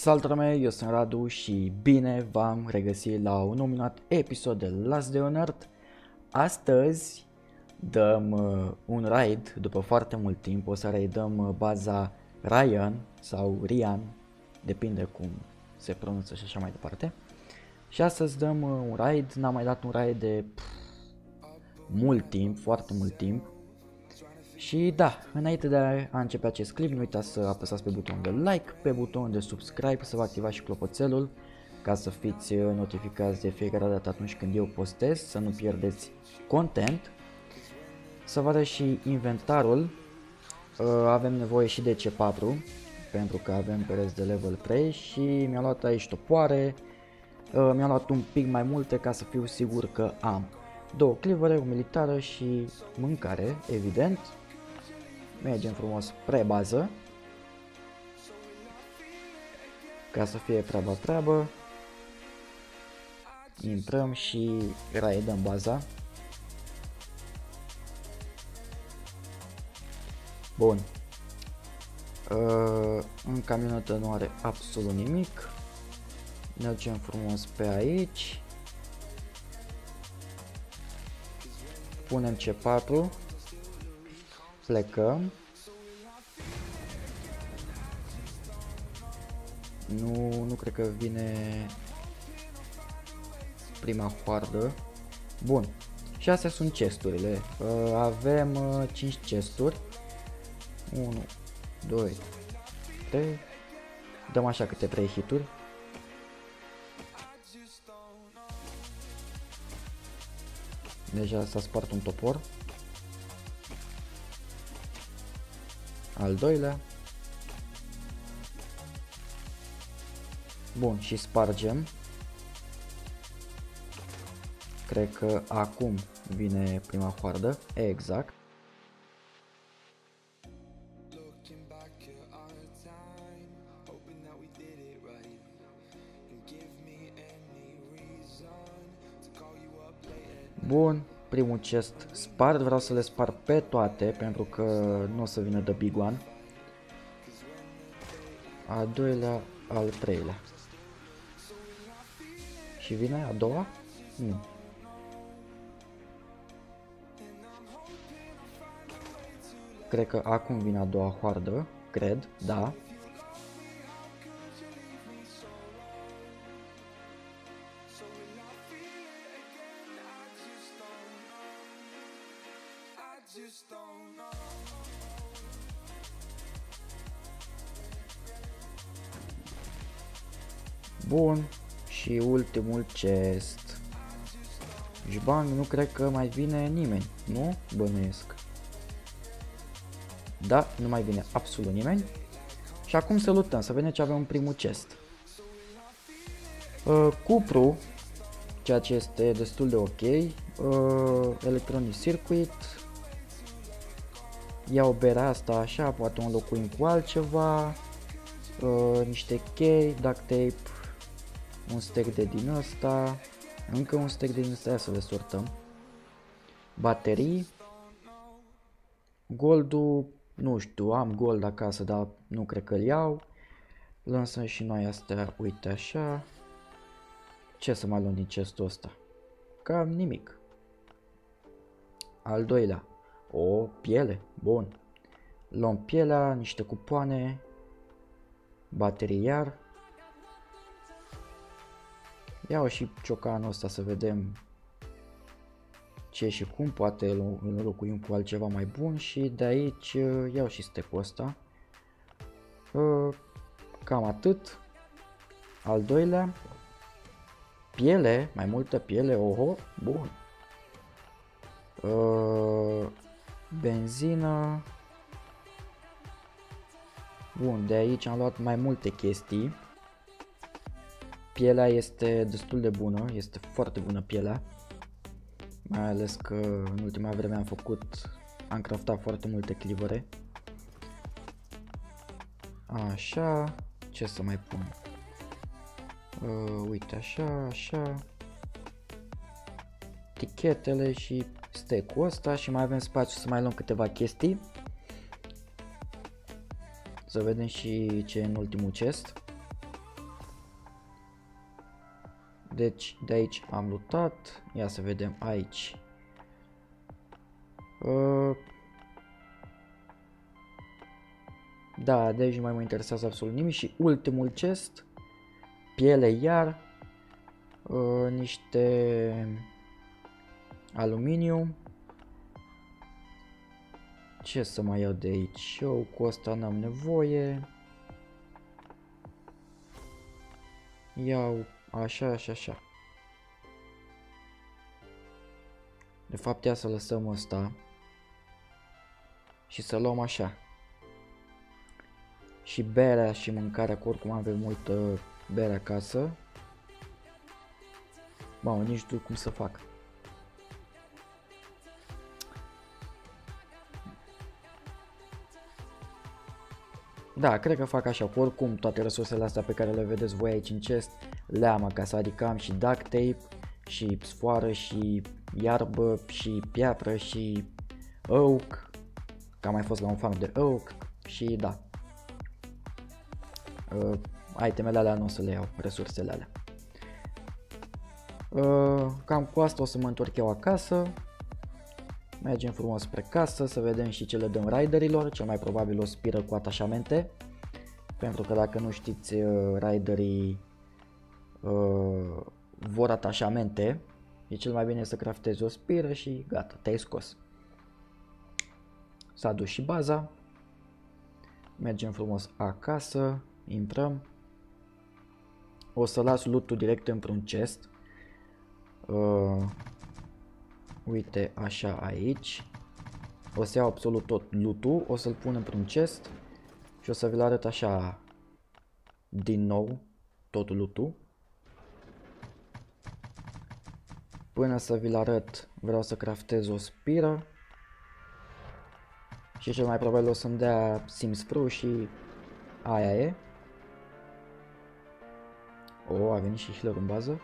Salutare mea, eu sunt Radu și bine v-am regăsit la un nou minut episod de Last Day on Earth. Astăzi dăm un raid, după foarte mult timp, o să raidăm baza Ryan sau Ryan, depinde cum se pronunță și așa mai departe. Și astăzi dăm un raid, n-am mai dat un raid de mult timp, foarte mult timp. Și da, înainte de a începe acest clip, nu uitați să apăsați pe butonul de like, pe butonul de subscribe, să vă activați și clopoțelul ca să fiți notificați de fiecare dată atunci când eu postez, să nu pierdeți content. Să vă arăt și inventarul, avem nevoie și de C4 pentru că avem pereți de level 3 și mi-am luat aici topoare, mi-am luat un pic mai multe ca să fiu sigur că am două clivere, o militară și mâncare, evident. Mergem frumos spre bază ca să fie treabă. Intrăm și raidăm baza. Bun. În camionetă nu are absolut nimic. Mergem frumos pe aici. Punem C4. Plecăm. Nu cred că vine prima hoardă. Bun. Și astea sunt chesturile. Avem 5 chesturi. 1, 2, 3. Dăm așa câte 3 hituri. Deja s-a spart un topor. Al doilea. Bun, și spargem. Cred că acum vine prima hoardă. Exact. Bun, primul chest spart, vreau să le spar pe toate pentru că nu o să vină the big one. Al doilea, al treilea. Și vine a doua? Nu. Cred că acum vine a doua hoardă, cred, da. Bun, și ultimul chest. Jbang, nu cred că mai vine nimeni, nu? Bănuiesc. Da, nu mai vine absolut nimeni. Și acum să luptăm, să vedem ce avem în primul chest. Cupru, ceea ce este destul de ok. Electronic Circuit. Iau berea asta așa, poate o înlocuim cu altceva. Niște chei, duct tape. Un stack de din ăsta. Încă un stack de din ăsta, să le sortăm. Baterii. Goldul, nu știu, am gold acasă, dar nu cred că-l iau. Lansăm și noi astea, uite așa. Ce să mai luăm din chestul ăsta? Cam nimic. Al doilea. O piele, bun. Luăm pielea, niște cupoane. Baterii iar. Iau și ciocanul ăsta să vedem ce și cum, poate îl înlocuim cu altceva mai bun și de aici iau și step-ul ăsta. Cam atât. Al doilea. Piele, mai multă piele, oho, bun. Benzină. Bun, de aici am luat mai multe chestii. Pielea este destul de bună, este foarte bună pielea. Mai ales că în ultima vreme am craftat foarte multe clivere. Așa, ce să mai pun? Uite așa. Tichetele și stack-ul ăsta și mai avem spațiu să mai luăm câteva chestii. Să vedem și ce e în ultimul chest. Deci de aici am luptat. Ia să vedem aici. Da, de aici nu mai mă interesează absolut nimic. Și ultimul chest. Piele iar. Niște aluminiu. Ce să mai iau de aici? Eu cu asta n-am nevoie. Iau așa și așa. De fapt, ia să lăsăm asta și să luăm așa. Și berea și mâncarea, că oricum avem multă bere acasă. Mamă, nici nu știu cum să fac. Da, cred că fac așa, că oricum toate resursele astea pe care le vedeți voi aici în chest le am acasă, adică am și duct tape, și sfoară, și iarbă, și piatră, și oak, că am mai fost la un farm de oak și da. Itemele alea nu o să le iau, resursele alea. Cam cu asta o să mă întorc eu acasă. Mergem frumos spre casă să vedem și ce le dăm riderilor, cel mai probabil o spiră cu atașamente. Pentru că dacă nu știți, riderii vor atașamente. E cel mai bine să craftezi o spiră și gata, te-ai scos. S-a dus și baza. Mergem frumos acasă, intrăm. O să las loot-ul direct într-un chest. Uite așa aici. O să iau absolut tot loot-ul, o să-l pun într-un chest și o să vi-l arăt așa din nou tot loot-ul. Până să vi-l arăt, vreau să craftez o spiră. Și cel mai probabil o să-mi dea Simspru și aia e. O, a venit și healer în bază.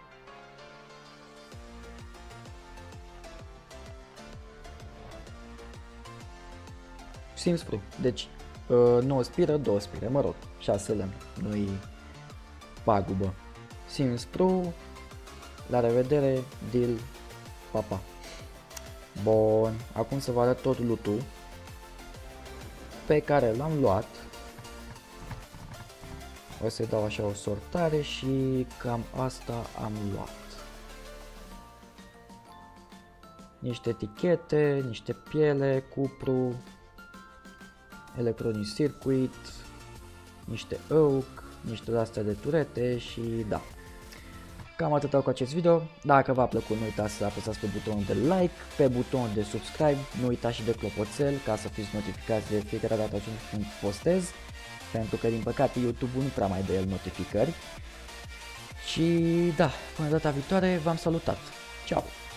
Simspru, deci 9 spiră, 2 spire, mă rog, 6 lemn, nu-i pagubă. Simspru, la revedere, deal, papa. Bun, acum să vă arăt tot loot-ul pe care l-am luat. O să-i dau așa o sortare și cam asta am luat. Niște etichete, niște piele, cupru, electronic circuit, niște oak, niște de-astea de turete și da. Cam atât cu acest video. Dacă v-a plăcut, nu uitați să apăsați pe butonul de like, pe butonul de subscribe, nu uitați și de clopoțel ca să fiți notificați de fiecare dată atunci când postez, pentru că din păcate YouTube nu prea mai dă el notificări. Și da, până data viitoare v-am salutat. Ciao!